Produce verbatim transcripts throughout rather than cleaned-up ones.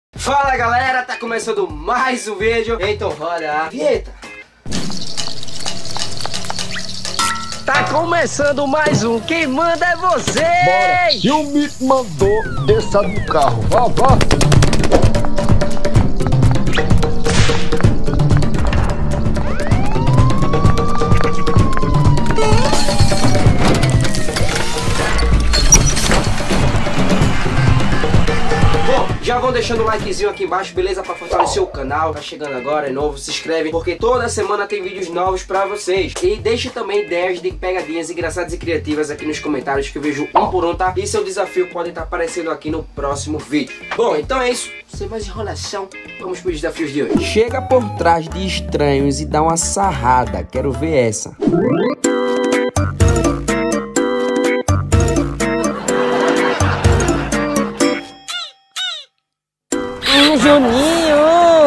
Fala galera, tá começando mais um vídeo, então roda a vinheta. Tá começando mais um, quem manda é você. Bora, se o me mandou, desça do carro, vá, vá. Já vão deixando o likezinho aqui embaixo, beleza? Pra fortalecer o canal. Tá chegando agora, é novo, se inscreve, porque toda semana tem vídeos novos pra vocês. E deixe também ideias de pegadinhas engraçadas e criativas aqui nos comentários, que eu vejo um por um, tá? E seu desafio pode estar aparecendo aqui no próximo vídeo. Bom, então é isso. Sem mais enrolação, vamos pros desafios de hoje. Chega por trás de estranhos e dá uma sarrada. Quero ver essa. Juninho!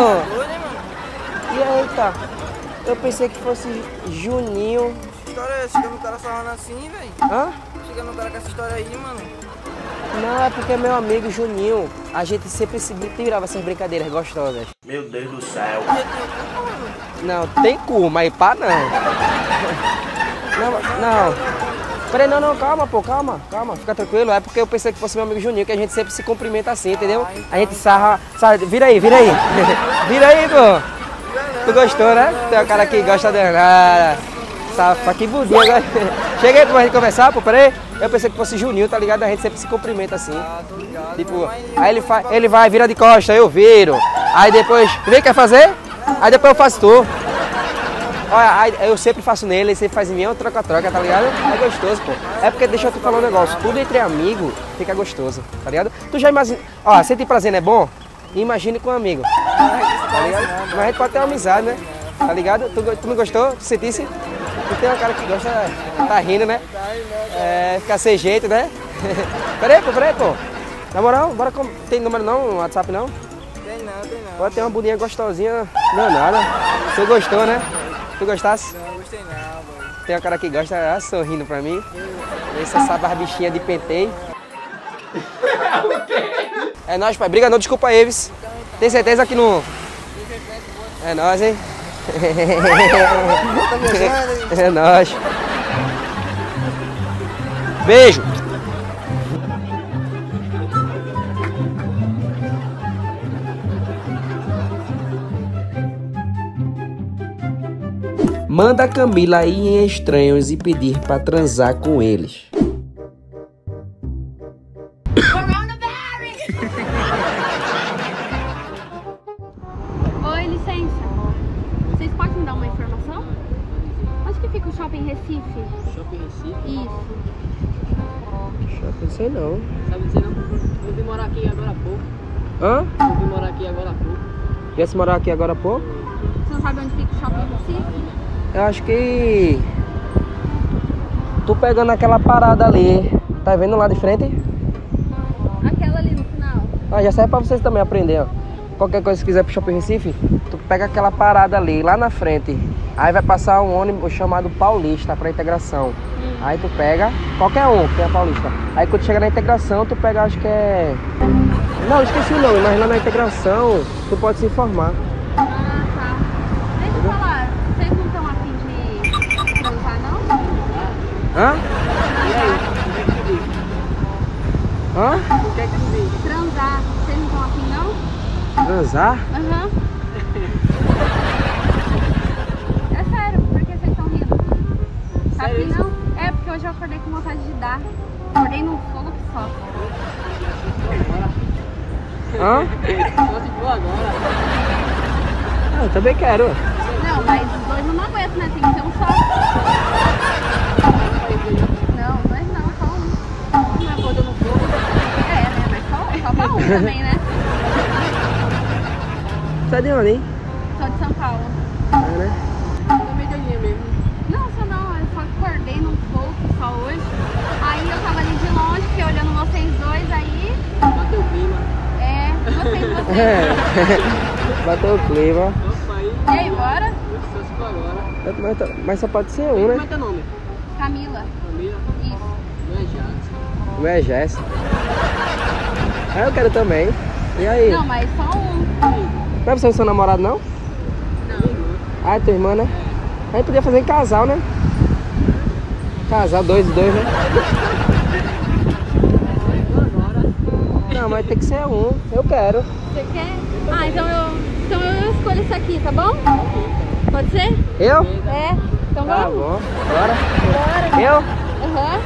E aí, tá? Eu pensei que fosse Juninho. Que história é essa? Chega no cara falando assim, velho? Hã? Chega no cara com essa história aí, mano. Não, é porque é meu amigo Juninho. A gente sempre se tirava essas brincadeiras gostosas. Meu Deus do céu. Não, tem cu, mas pá não. Não, não. Peraí, não, não, calma, pô, calma, calma, fica tranquilo. É porque eu pensei que fosse meu amigo Juninho, que a gente sempre se cumprimenta assim, entendeu? A gente sarra, sarra, vira aí, vira aí. Vira aí, pô. Tu gostou, né? Tem um cara que gosta de nada. Safa, que budinha. Chega aí pra gente conversar, pô, peraí. Eu pensei que fosse Juninho, tá ligado? A gente sempre se cumprimenta assim. Ah, tô ligado. Tipo, aí ele, fa ele vai, vira de costa, eu viro. Aí depois, vem, quer fazer? Aí depois eu faço tu. Olha, eu sempre faço nele, ele sempre faz em mim, é um troca-troca, tá ligado? É gostoso, pô. É porque, deixa eu te falar um negócio, tudo entre amigos fica gostoso, tá ligado? Tu já imagina, ó, sentir prazer não é bom? Imagine com um amigo, tá ligado? Mas a gente pode ter uma amizade, né? Tá ligado? Tu, tu não gostou? Tu sentisse? Tu tem uma cara que gosta, tá rindo, né? É, ficar sem jeito, né? Peraí, pô, peraí, pô. Na moral, bora com... Tem número não, WhatsApp não? Tem não, tem não. Pode ter uma boninha gostosinha, não é nada. Tu gostou, né? Tu gostasse? Não, gostei não, mano. Tem um cara que gosta, ah, sorrindo pra mim. Essa, essa barbichinha de penteio. É nóis, pai. Briga não, desculpa aí, Eves. Tem certeza que não... É nóis, hein? É nóis. Beijo. Manda a Camila ir em estranhos e pedir pra transar com eles. Oi, licença. Vocês podem me dar uma informação? Onde que fica o Shopping Recife? Shopping Recife? Isso. Não sei não. Sabe dizer não? Eu vim morar aqui agora há pouco. Hã? Eu vim morar aqui agora há pouco. Viesse morar aqui agora há pouco? Você não sabe onde fica o Shopping Recife? Eu acho que... Tô pegando aquela parada ali. Tá vendo lá de frente? Aquela ali no final. Ah, já serve pra vocês também aprender, ó. Qualquer coisa que quiser pro Shopping Recife, tu pega aquela parada ali, lá na frente. Aí vai passar um ônibus chamado Paulista pra integração. Hum. Aí tu pega, qualquer um que é Paulista. Aí quando chega na integração, tu pega, acho que é... Não, esqueci o nome, mas lá na integração, tu pode se informar. Ah, tá. Deixa eu falar, vocês não estão afim de transar, não? Hã? E aí? O que é que tu diz? Hã? O que é que tu diz? Transar, vocês não estão afim, não? Transar? Aham. Uhum. É sério, por que vocês estão rindo? Tá afim, não? É, porque hoje eu acordei com vontade de dar. Acordei num fogo que só. Hã? Só se for agora. Ah, eu também quero. Não, mas os dois não aguentam, né? Tem que ser um só. Não, mas não, só um. Não é quando eu não for. É, né? Mas só, só pra um também, né? Você é de onde, hein? Sou de São Paulo. É, né? Também doidinha mesmo. Não, só não, eu só acordei num fogo só hoje. Aí eu tava ali de longe, fiquei olhando vocês dois aí. Bateu o clima. É, vocês, vocês. É. Bateu o clima. Opa, aí. E aí, bora? Só se for agora. Mas, mas só pode ser um, Como é né? teu nome? Camila. Camila? Isso. Não é Jadson. Não é Jéssica. Ah, eu quero também. E aí? Não, mas só um. Não é você seu namorado, não? Não. Ah, é tua irmã, né? A gente podia fazer em casal, né? Casal, dois e dois, né? Não, mas tem que ser um. Eu quero. Você quer? Ah, então eu, então eu escolho esse aqui, tá bom? Pode ser? Eu? É. Então Tá vamos? bom. Bora. Bora. Eu? Aham.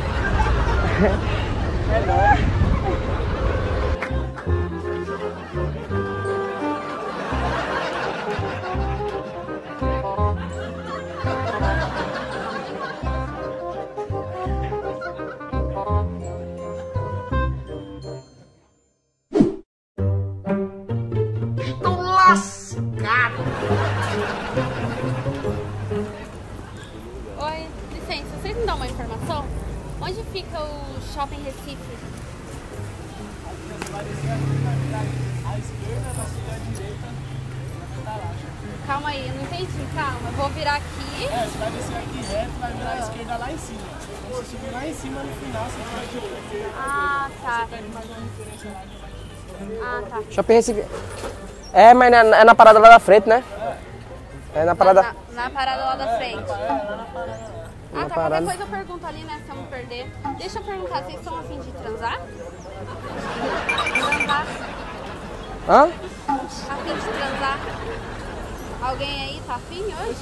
Oi, licença, vocês me dão uma informação? Onde fica o Shopping Recife? Você vai descer aqui, vai virar à esquerda, na sua direita, vai estar lá. Calma aí, eu não entendi, calma. Eu vou virar aqui. É, você vai descer aqui reto, vai virar à esquerda lá em cima. Quando você subir lá em cima, no final, você vai de olho. Ah, tá. Pede mais uma referência lá de vai. Ah, tá. Shopping Recife. É, mas é na, é na parada lá da frente, né? É na parada. Na, na parada lá da frente. Ah, Na tá. parada. Qualquer coisa eu pergunto ali, né? Se eu me perder. Deixa eu perguntar, vocês estão a fim de transar? Transar? Hã? A fim de transar? Alguém aí tá afim hoje?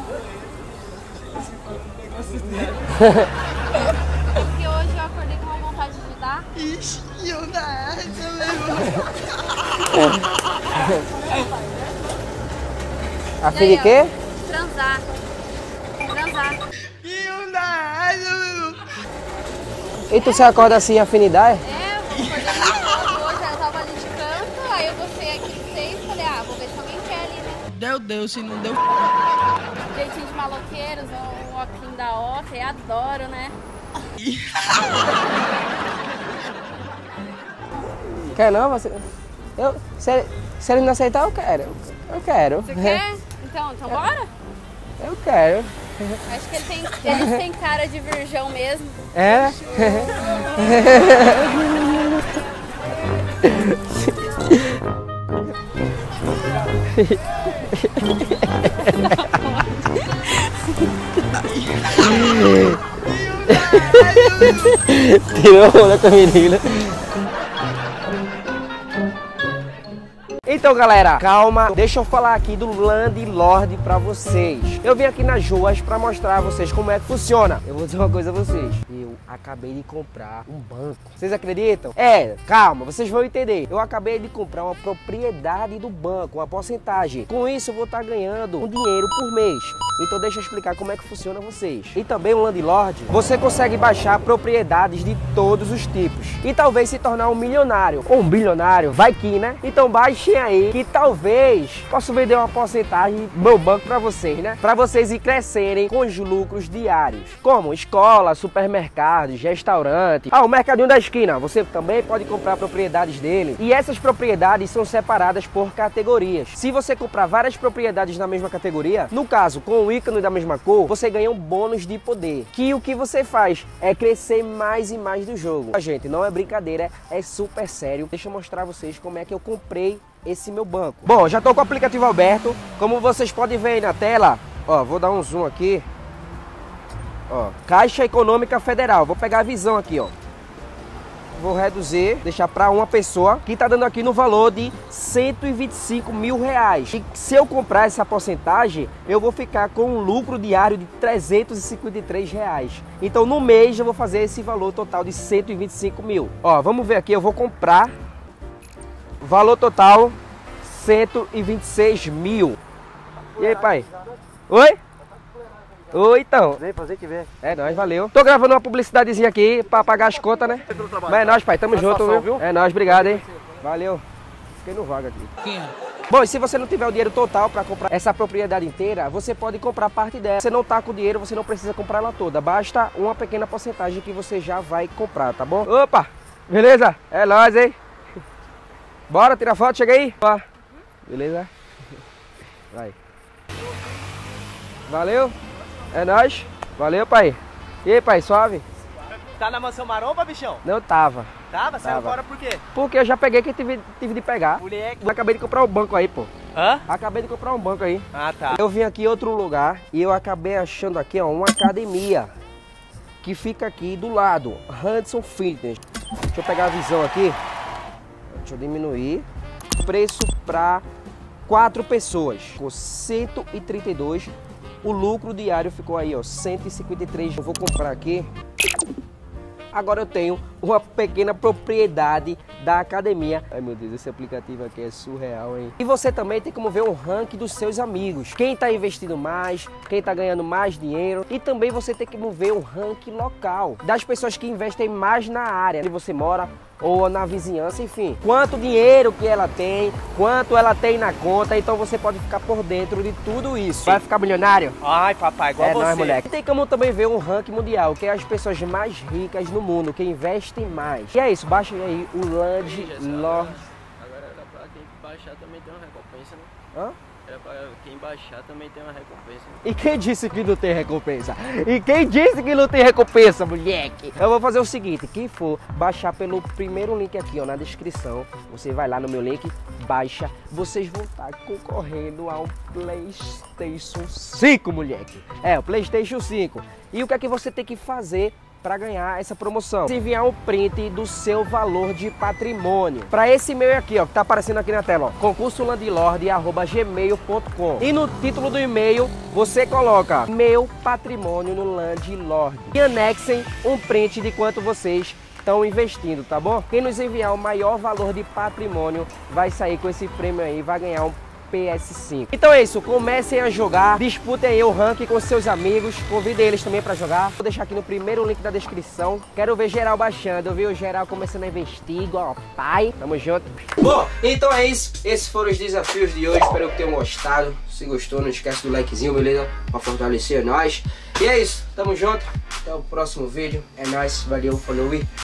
Porque hoje eu acordei com uma vontade de dar. Ixi, eu da essa mesmo. A E fim aí, de quê? ó, transar. Transar. Eu da essa mesmo. E tu se acorda assim, afinidade? É, eu acordei muito cedo hoje, eu tava ali de canto, aí eu gostei aqui de vocês e falei, ah, vou ver se alguém quer ali, né? Deu, deu, se não deu. Jeitinho de maloqueiros, o óculos da Oca, eu adoro, né? Quer não? Você... Eu, se, ele, se ele não aceitar, eu quero. Eu quero. Você quer? Então, então bora? Eu quero. Acho que ele tem, ele tem cara de virgão mesmo. É? Tirou onda com a menina. Então galera, calma, deixa eu falar aqui do Landlord pra vocês. Eu vim aqui nas ruas pra mostrar a vocês como é que funciona. Eu vou dizer uma coisa a vocês. Eu acabei de comprar um banco. Vocês acreditam? É, calma, vocês vão entender. Eu acabei de comprar uma propriedade do banco, uma porcentagem. Com isso eu vou estar ganhando um dinheiro por mês. Então deixa eu explicar como é que funciona vocês. E também o Landlord, você consegue baixar propriedades de todos os tipos. E talvez se tornar um milionário ou um bilionário, vai que, né? Então baixem aí que talvez posso vender uma porcentagem do meu banco para vocês, né? Para vocês ir crescerem com os lucros diários. Como escola, supermercados, restaurante. Ah, o mercadinho da esquina, você também pode comprar propriedades dele. E essas propriedades são separadas por categorias. Se você comprar várias propriedades na mesma categoria, no caso, com o ícone da mesma cor, você ganha um bônus de poder. Que o que você faz é crescer mais e mais do jogo. Gente, não é brincadeira, é super sério. Deixa eu mostrar a vocês como é que eu comprei esse meu banco. Bom, já estou com o aplicativo aberto. Como vocês podem ver aí na tela, ó, vou dar um zoom aqui. Ó, Caixa Econômica Federal. Vou pegar a visão aqui, ó. Vou reduzir, deixar para uma pessoa, que está dando aqui no valor de cento e vinte e cinco mil reais. E se eu comprar essa porcentagem, eu vou ficar com um lucro diário de trezentos e cinquenta e três reais. Então no mês eu vou fazer esse valor total de cento e vinte e cinco mil. Ó, vamos ver aqui, eu vou comprar. Valor total cento e vinte e seis mil. E aí, pai? Oi? Oi, então. Vem fazer que vem. É nóis, valeu. Tô gravando uma publicidadezinha aqui pra pagar as contas, né? Mas é nóis, pai. Tamo junto, viu? viu? É nóis, obrigado, hein? Valeu. Fiquei no vaga aqui. Quem é? Bom, e se você não tiver o dinheiro total para comprar essa propriedade inteira, você pode comprar parte dela. Se você não tá com dinheiro, você não precisa comprar ela toda. Basta uma pequena porcentagem que você já vai comprar, tá bom? Opa! Beleza? É nóis, hein? Bora tirar foto, chega aí. Ó. Beleza? Vai. Valeu. É nóis. Valeu, pai. E aí, pai, suave? Tá na mansão maromba, bichão? Não tava. Tava? Saiu Tava. fora por quê? Porque eu já peguei que tive, tive de pegar. Moleque. Eu acabei de comprar um banco aí, pô. Hã? Acabei de comprar um banco aí. Ah, tá. Eu vim aqui em outro lugar e eu acabei achando aqui, ó, uma academia. Que fica aqui do lado. Hudson Fitness. Deixa eu pegar a visão aqui. Deixa eu diminuir. Preço para quatro pessoas. Ficou cento e trinta e dois. O lucro diário ficou aí, ó, cento e cinquenta e três. Eu vou comprar aqui. Agora eu tenho uma pequena propriedade da academia. Ai meu Deus, esse aplicativo aqui é surreal, hein? E você também tem como ver o ranking dos seus amigos. Quem está investindo mais, quem está ganhando mais dinheiro. E também você tem como ver o ranking local das pessoas que investem mais na área onde você mora ou na vizinhança, enfim. Quanto dinheiro que ela tem, quanto ela tem na conta. Então você pode ficar por dentro de tudo isso. Vai ficar milionário? Ai, papai, igual É você. nóis, moleque. Tem como também ver um ranking mundial, que é as pessoas mais ricas no mundo, que investem mais. E é isso, baixa aí o Land Lord. Agora era pra quem baixar também tem uma recompensa, né? Hã? Era pra quem baixar também tem uma recompensa. Né? E quem disse que não tem recompensa? E quem disse que não tem recompensa, moleque? Eu vou fazer o seguinte, quem for baixar pelo primeiro link aqui, ó, na descrição, você vai lá no meu link, baixa, vocês vão estar concorrendo ao PlayStation cinco, moleque. É, o PlayStation cinco. E o que é que você tem que fazer para ganhar essa promoção? Enviar um print do seu valor de patrimônio para esse e-mail aqui, ó, que tá aparecendo aqui na tela, ó, concurso landlord arroba gmail ponto com. E no título do e-mail você coloca meu patrimônio no Landlord e anexem um print de quanto vocês estão investindo, tá bom? Quem nos enviar o maior valor de patrimônio vai sair com esse prêmio aí, vai ganhar um P S cinco. Então é isso, comecem a jogar, disputem aí o ranking com seus amigos, convidem eles também para jogar. Vou deixar aqui no primeiro link da descrição. Quero ver geral baixando, eu vi o geral começando a investir igual pai. Tamo junto. Bom, então é isso. Esses foram os desafios de hoje, espero que tenham gostado. Se gostou, não esquece do likezinho, beleza? Pra fortalecer nós. E é isso, tamo junto. Até o próximo vídeo. É nóis, valeu, falou e...